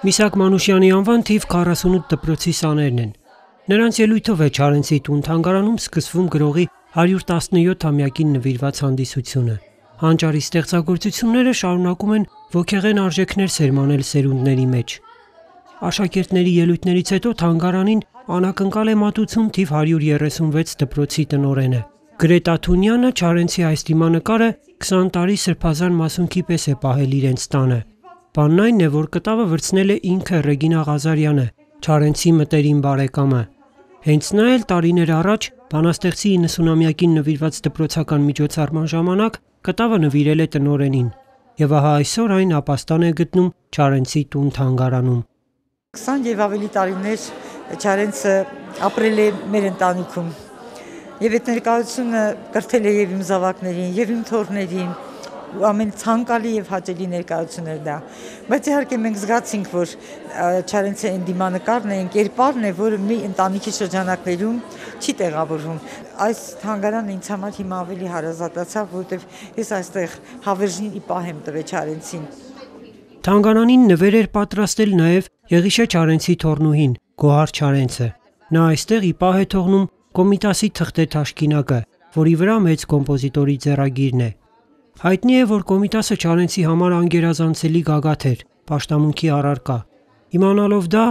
Միսակ Մանուշյանի անվան թիվ 48 դպրոցի սաներն են։ Նրանց ելույթով է Չարենցի տուն-թանգարանում սկսվում գրողի 117-ամյակին նվիրված հանդիսությունը։ Հանճարի ստեղծագործությունները շարունակում են ոգեղեն արժեքներ սերմանել սերունդների մեջ։ Աշակերտների ելույթներից հետո թանգարանին անակնկալ է մատուցում թիվ 136 դպրոցի տնօրենը։ Գրետա Թունյանը Չարենցի այս դիմանկարը 20 տարի սրբազան մասունքի պես է պահել իրենց տանը։ Բանն այն է, որ կտավը վրձնել է ինքը Ռեգինա Ղազարյանը, Չարենցի մտերիմ բարեկամը։ Հենց նա էլ տարիներ առաջ բանաստեղծի 90-ամյակին նվիրված դպրոցական միջոցառման ժամանակ կտավը նվիրել է տնօրենին։ Եվ ահա այսօր այն ապաստան է գտնում Չարենցի տուն-թանգարանում։ 20 եւ ավելի տարիներ Չարենցը ապրել է մեր ընտանիքում։ Եվ այդ ներկայությունը կրթել է եւ իմ զավակներին, եւ իմ թոռներին, ամեն ցանկալի եւ հաճելի ներկայություններ դա։ Բայց իհարկե մենք զգացինք, որ Չարենցի այն դիմանկարն է, կերպարն է, որը մի ընտանիքի շրջանակներում չի տեղավորվում։ Այս թանգարանը ինձ համար հիմա ավելի հարազատացավ, որովհետեւ ես այստեղ հավերժին ի պահ եմ տվել Չարենցին։ Թանգարանին նվեր էր պատրաստել նաև Եղիշե Չարենցի թոռնուհին Գոհար Չարենցը։ Նա այստեղ ի պահ է թողնում Կոմիտասի թղթե թաշկինակը, որի վրա մեծ կոմպոզիտորի ձեռագիրն է։ Հայտնի է, որ Կոմիտասը Չարենցի համար անգերազանցելի գագաթ էր, պաշտամունքի առարկա։ Իմանալով դա,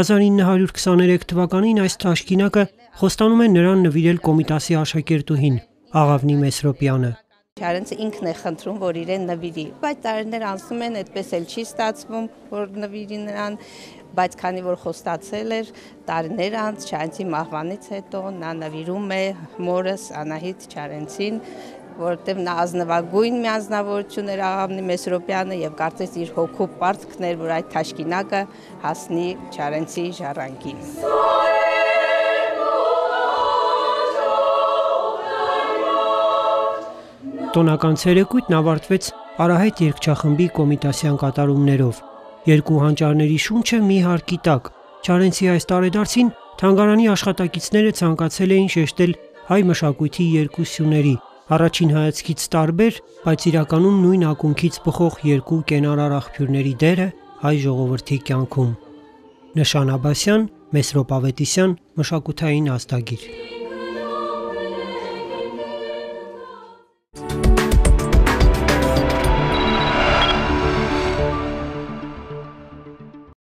1923 թվականին այս թաշկինակը խոստանում է նրան նվիրել Կոմիտասի աշակերտուհին Աղավնի Մեսրոպյանը։ Չարենցը ինքն է խնդրում, որ իրեն նվիրի, բայց տարիներ անցնում են, այդպես էլ չի ստացվում, որ նվիրի նրան, բայց քանի որ խոստացել էր, տարիներ անց Չարենցի մահվանից հետո նա նվիրում է մորս Անահիտ Չարենցին, որովհետև նա ազնվագույն մի անձնավորություն էր Աղավնի Մեսրոպյանը եւ կարծես իր հոգու պարտքն էր, որ այդ թաշկինակը հասնի Չարենցի ժառանգին։ Տոնական ցերեկույթն ավարտվեց Արահետ երգչախմբի կոմիտասյան կատարումներով։ Երկու հանճարների շունչը մի հարկի տակ։ Չարենցի այս տարեդարձին թանգարանի աշխատակիցները ցանկացել էին շեշտել հայ մշակույթի երկու սյուների, առաջին հայացքից տարբեր, բայց իրականում նույն ակունքից բխող երկու կենարար աղբյուրների դերը հայ ժողովրդի կյանքում։ Նշան Աբասյան, Մեսրոպ Ավետիսյան, մշակութային ազդագիր։